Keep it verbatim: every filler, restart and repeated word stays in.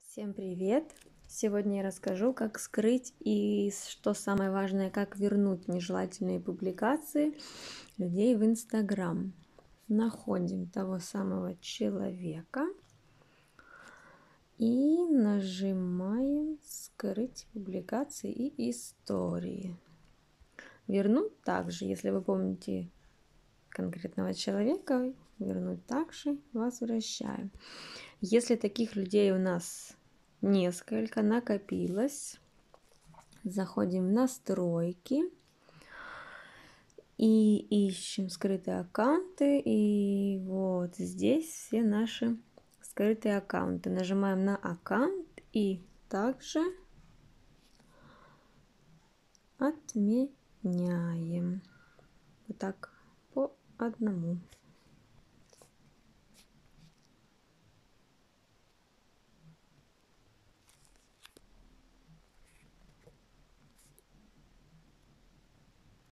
Всем привет! Сегодня я расскажу, как скрыть и, что самое важное, как вернуть нежелательные публикации людей в Инстаграм. Находим того самого человека и нажимаем «Скрыть публикации и истории». Вернуть также, если вы помните конкретного человека, вернуть также возвращаем. Если таких людей у нас несколько накопилось, заходим в настройки и ищем скрытые аккаунты, и вот здесь все наши скрытые аккаунты. Нажимаем на аккаунт и также отменяем вот так по одному.